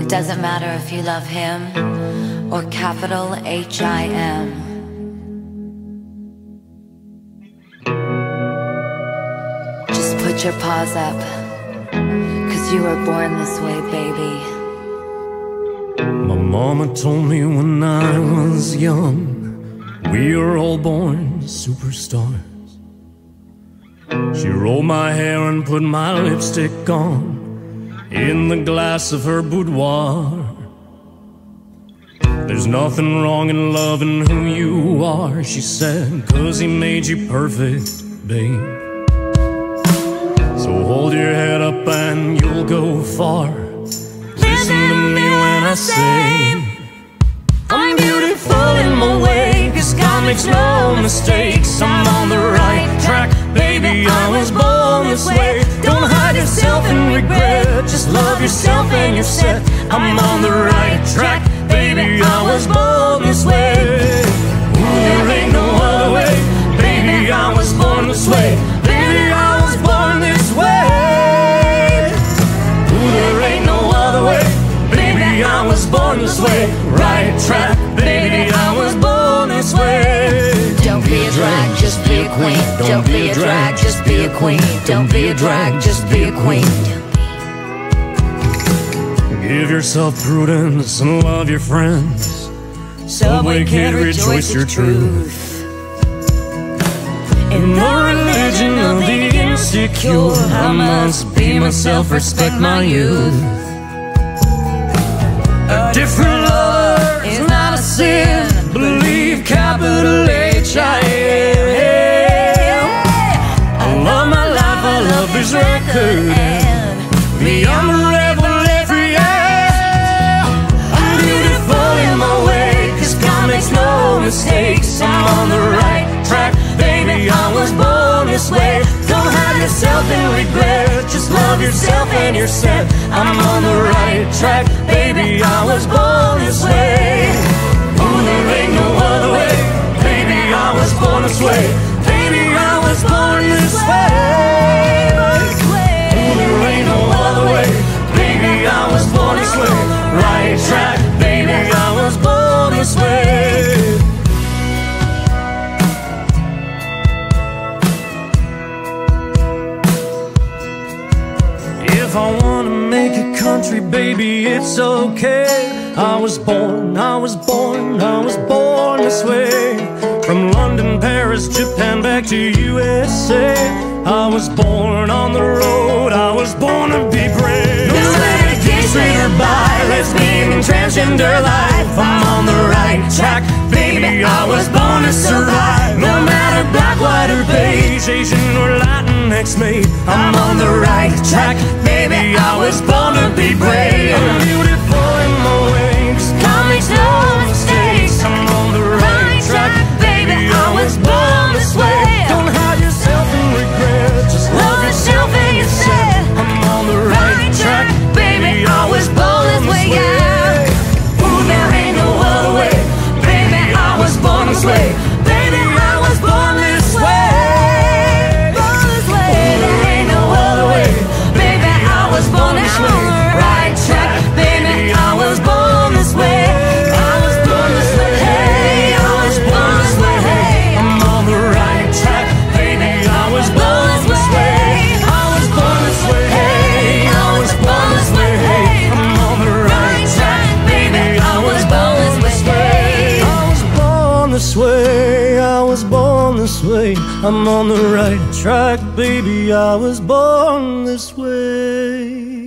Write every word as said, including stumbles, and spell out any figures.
Doesn't matter if you love him or capital H I M. Just put your paws up, 'cause you were born this way, baby. My mama told me when I was young, we are all born superstars. She rolled my hair and put my lipstick on in the glass of her boudoir. There's nothing wrong in loving who you are, she said, 'cause he made you perfect, babe. So hold your head up and you'll go far. Listen to me when I say I'm beautiful in my way, 'cause God makes no mistakes. I'm on the right track, baby, I was born this way. Don't hide yourself in regret, just love yourself and you're set. I'm on the right track, baby, I was born this way. Ooh, there ain't no other way, baby, I was born this way. Baby, I was born this way. Ooh, there ain't no other way, baby, I was born this way. Right track, baby, I was born this way. Don't be a drag, just be a queen. Don't be a drag, just be a queen. Don't be a drag, just be a queen. Give yourself prudence and love your friends. Subway kid, rejoice your truth. In the religion of the insecure, I must be myself, respect my youth. A different lover is not a sin, believe capital H I M. I love my life, I love this record, me, I'm a rebel every year. I'm beautiful in my way, 'cause God makes no mistakes. I'm on the right track, baby, I was born this way. Don't hide yourself in regret, just love yourself and you're set. I'm on the right track, baby, I was born this way. Ooh, there ain't no other way, baby, I was born this way. Baby, I was born this way. Ooh, there ain't no other way, baby, I was born this way. Right track, baby, I was born this way. If I wanna make a country, baby, it's okay. I was born, I was born, I was born this way. From London, Paris, Japan, back to U S A. I was born on the road, I was born to be brave. No matter gay, straight or bi, lesbian, transgender life, I'm on the right track, baby, I was born to survive. No matter black, white or beige, Asian or Latinx mate, I'm on the right track, baby, I was born to be brave. I'm beautiful in my way, 'cause God makes no mistakes. I'm on the right track, baby, I was born this way. Don't hide yourself in regret, just love yourself and you're set. I'm on the right track, baby, I was born this way, yeah. Ooh, there ain't no other way, baby, I was born this way. Baby, I was born this way. Born this way. Ooh, there ain't no other way, baby, I was born this way. Right track, baby, I was born this way. I was born this way, hey, I was born this way, hey. I'm on the right track, baby, I was born this way. I was born this way, hey, I was born this way, hey. I'm on the right track, baby, I was born this way. I was born this way, I was born this way. I'm on the right track, baby, I was born this way.